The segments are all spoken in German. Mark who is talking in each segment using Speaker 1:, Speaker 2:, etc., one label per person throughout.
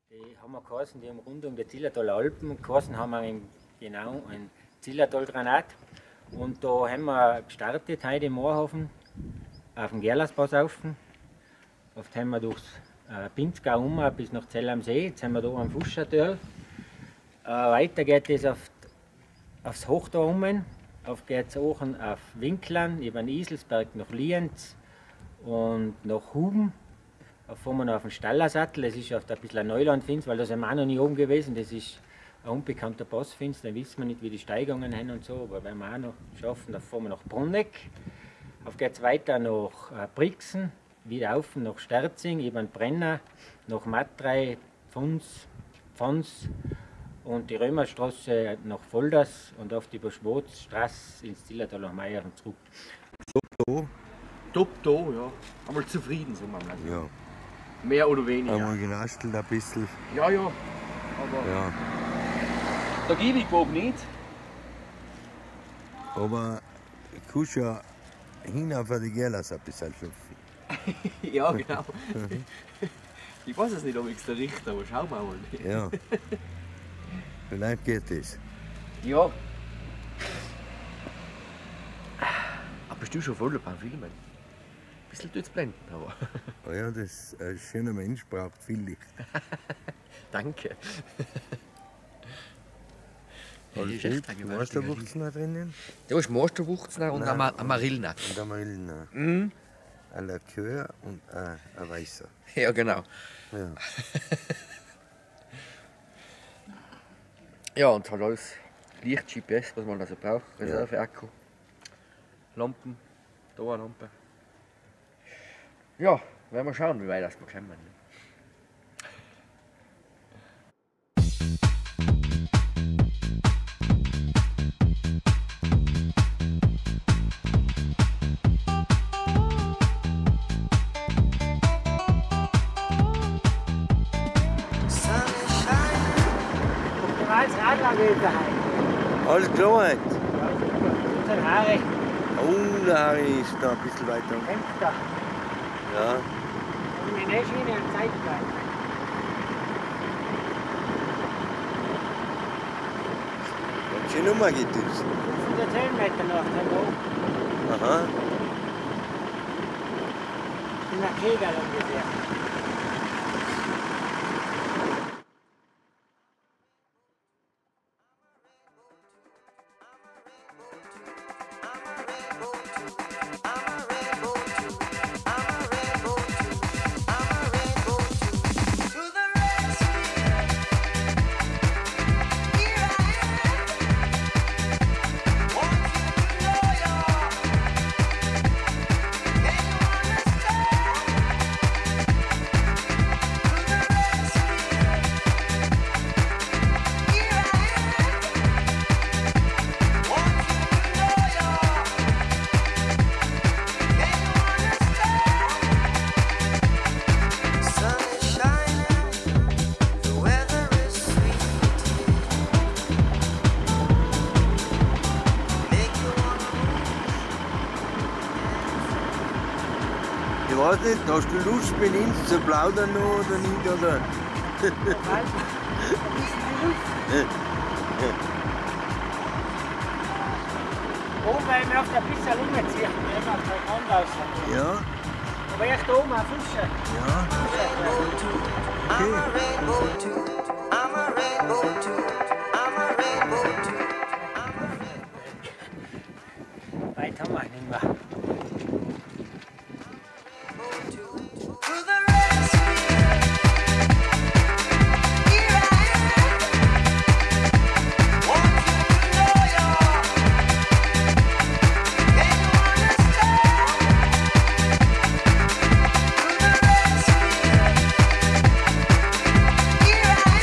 Speaker 1: Die haben wir geheißen, die haben rund um die Zillertaler Alpen geheißen, haben wir genau ein Zillertal-Granat. Und da haben wir gestartet heute im Moorhafen, auf dem Gerlerspass rauf. Oft haben wir durchs Pinzgau bis nach Zell am See, jetzt sind wir hier am Fuschertal. Weiter geht es aufs Hochtal um, auf geht es auch auf Winklern, über den Iselsberg nach Lienz und nach Huben. Da fahren wir noch auf den Stallersattel, das ist oft ein bisschen ein Neulandfinz, weil da sind wir auch noch nie oben gewesen. Das ist ein unbekannter Passfinz, da wissen wir nicht, wie die Steigungen sind und so, aber wenn wir auch noch schaffen, dann fahren wir nach Brunneck. Auf geht es weiter nach Brixen, wieder auf nach Sterzing, über den Brenner, nach Matrei, Pfons und die Römerstraße nach Volders und auf die Überschwarzstraße ins Zillertal nach Meier und zurück.
Speaker 2: Top da, ja. Einmal zufrieden, sagen wir mal.
Speaker 3: Ja.
Speaker 2: Mehr oder weniger.
Speaker 3: Einmal genastelt ein bisschen.
Speaker 2: Ja, ja. Aber
Speaker 3: Ja.
Speaker 2: da gebe ich wohl nicht.
Speaker 3: Aber du kannst ja hinauf die Gerlers ein bisschen schöpfen.
Speaker 2: Ja, genau. Ich weiß es nicht, ob ich es da richte, aber schauen wir mal.
Speaker 3: Ja. Vielleicht geht es.
Speaker 2: Ja. Aber bist du schon voll beim Filmen? Ein bisschen tut's blenden, aber.
Speaker 3: Oh ja, das ein schöner Mensch braucht viel Licht.
Speaker 2: Danke.
Speaker 3: Alles gut. Masterwurzeln noch drinnen?
Speaker 2: Da ist Masterwurzeln und
Speaker 3: Nein.
Speaker 2: Amarillner.
Speaker 3: Und Amarillner.
Speaker 2: Mhm.
Speaker 3: Ein Likör und ein Weißer.
Speaker 2: Ja, genau.
Speaker 3: Ja.
Speaker 2: Ja, und halt alles Licht, GPS, was man also braucht. Reserve-Akku, Lampen, da eine Lampe. Ja, werden wir schauen, wie weit das wir kommen.
Speaker 3: Alles klar heute?
Speaker 1: Unsere Haare
Speaker 3: Oh, der Harry ist da ein bisschen weiter.
Speaker 1: kämpft da.
Speaker 3: Ja.
Speaker 1: Und die Nähschiene und Zeitgleich.
Speaker 3: Welche Nummer geht es?
Speaker 1: 510 Meter noch, dann hoch.
Speaker 3: Aha.
Speaker 1: In der Kegel ungefähr.
Speaker 3: Ich weiß nicht, hast du Lust mit uns zu plaudern noch oder nicht? Oder?
Speaker 1: Oben weil ich möchte ein bisschen rumziehen, wenn wir auf der Hand raus.
Speaker 3: Ja,
Speaker 1: Aber echt oben auf Fische.
Speaker 3: ja.
Speaker 1: Weit haben wir nicht mehr.
Speaker 4: Here I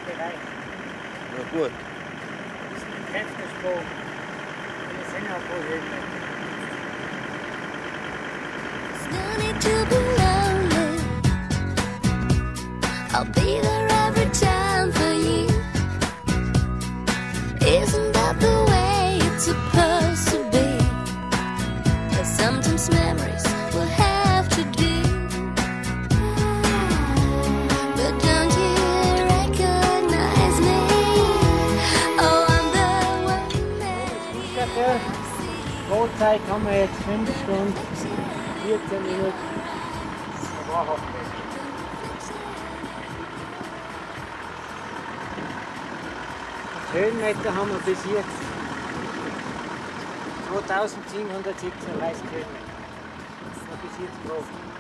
Speaker 1: Bereich.
Speaker 2: Ja gut.
Speaker 1: Das ist ein Kräftesprung. Wir sind auch wohl Höhenmeter.
Speaker 4: No need to be lonely. I'll be there every time for you. Isn't that the way it's supposed to be? But sometimes memories will have to do. But don't you recognize me? Oh, I'm the one that
Speaker 1: Fußgänger. Brotzeit haben wir jetzt 5 Stunden, 14 Minuten. Da war auch nicht. Höhenmeter haben wir bis jetzt 2736 Höhenmeter. Das ist bis jetzt grob.